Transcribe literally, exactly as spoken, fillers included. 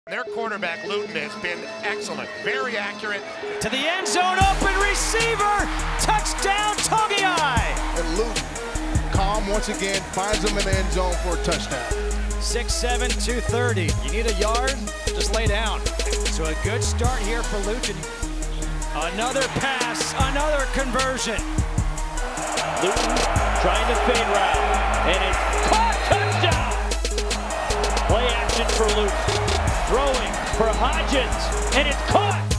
Their quarterback, Luton, has been excellent, very accurate. To the end zone, open receiver, touchdown, Togiai! And Luton, calm once again, finds him in the end zone for a touchdown. six seven, two thirty. You need a yard? Just lay down. So a good start here for Luton. Another pass, another conversion. Luton trying to fade route, and it's caught, touchdown! Play action for Luton, throwing for Hodgins, and it's caught!